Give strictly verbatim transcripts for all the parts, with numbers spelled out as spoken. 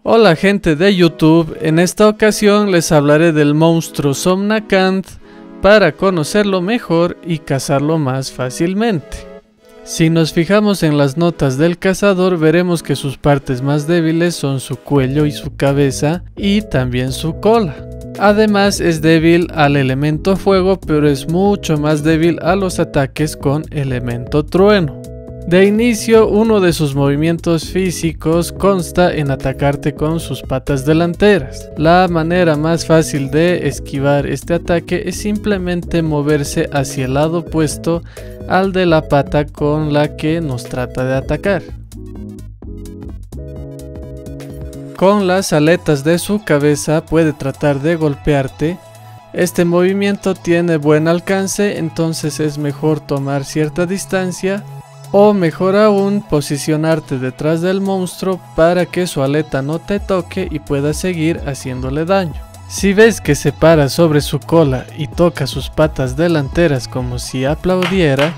Hola gente de YouTube, en esta ocasión les hablaré del monstruo Somnacant para conocerlo mejor y cazarlo más fácilmente. Si nos fijamos en las notas del cazador, veremos que sus partes más débiles son su cuello y su cabeza, y también su cola. Además es débil al elemento fuego, pero es mucho más débil a los ataques con elemento trueno. De inicio, uno de sus movimientos físicos consta en atacarte con sus patas delanteras. La manera más fácil de esquivar este ataque es simplemente moverse hacia el lado opuesto al de la pata con la que nos trata de atacar. Con las aletas de su cabeza puede tratar de golpearte. Este movimiento tiene buen alcance, entonces es mejor tomar cierta distancia. O mejor aún, posicionarte detrás del monstruo para que su aleta no te toque y puedas seguir haciéndole daño. Si ves que se para sobre su cola y toca sus patas delanteras como si aplaudiera,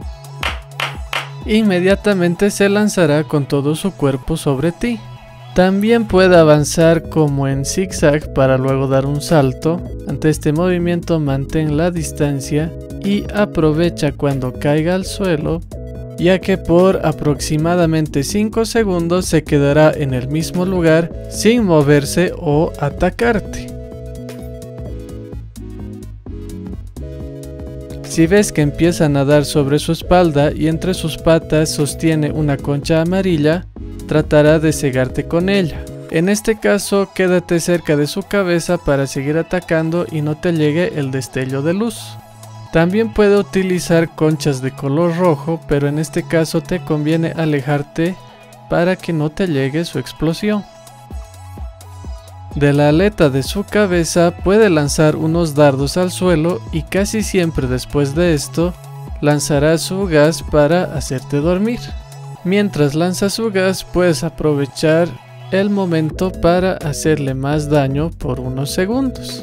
inmediatamente se lanzará con todo su cuerpo sobre ti. También puede avanzar como en zigzag para luego dar un salto. Ante este movimiento mantén la distancia y aprovecha cuando caiga al suelo, ya que por aproximadamente cinco segundos se quedará en el mismo lugar sin moverse o atacarte. Si ves que empieza a nadar sobre su espalda y entre sus patas sostiene una concha amarilla, tratará de cegarte con ella. En este caso, quédate cerca de su cabeza para seguir atacando y no te llegue el destello de luz. También puede utilizar conchas de color rojo, pero en este caso te conviene alejarte para que no te llegue su explosión. De la aleta de su cabeza puede lanzar unos dardos al suelo y casi siempre después de esto lanzará su gas para hacerte dormir. Mientras lanza su gas puedes aprovechar el momento para hacerle más daño por unos segundos.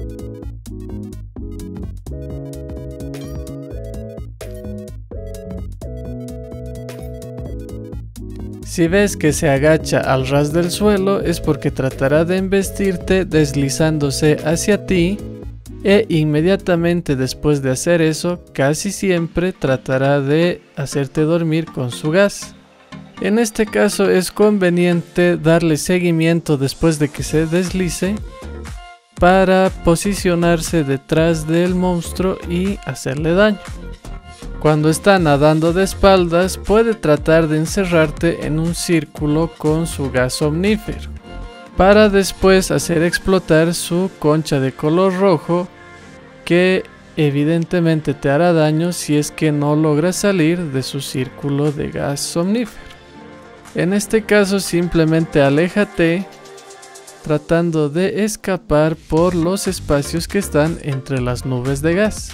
Si ves que se agacha al ras del suelo es porque tratará de embestirte deslizándose hacia ti, e inmediatamente después de hacer eso casi siempre tratará de hacerte dormir con su gas. En este caso es conveniente darle seguimiento después de que se deslice para posicionarse detrás del monstruo y hacerle daño. Cuando está nadando de espaldas puede tratar de encerrarte en un círculo con su gas somnífero, para después hacer explotar su concha de color rojo, que evidentemente te hará daño si es que no logras salir de su círculo de gas somnífero. En este caso simplemente aléjate tratando de escapar por los espacios que están entre las nubes de gas.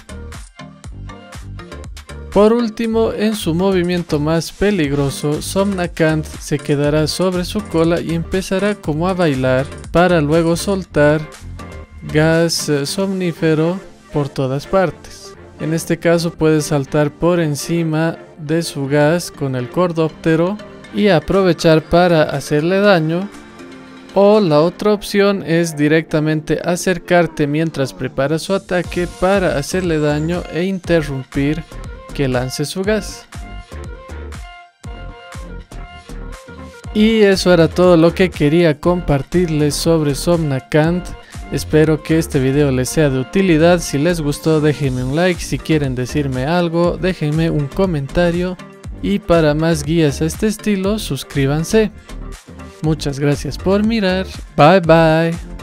Por último, en su movimiento más peligroso, Somnacant se quedará sobre su cola y empezará como a bailar para luego soltar gas somnífero por todas partes. En este caso puedes saltar por encima de su gas con el cordóptero y aprovechar para hacerle daño, o la otra opción es directamente acercarte mientras prepara su ataque para hacerle daño e interrumpir que lance su gas. Y eso era todo lo que quería compartirles sobre Somnacant. Espero que este video les sea de utilidad. Si les gustó, déjenme un like. Si quieren decirme algo, déjenme un comentario. Y para más guías a este estilo, suscríbanse. Muchas gracias por mirar. Bye bye.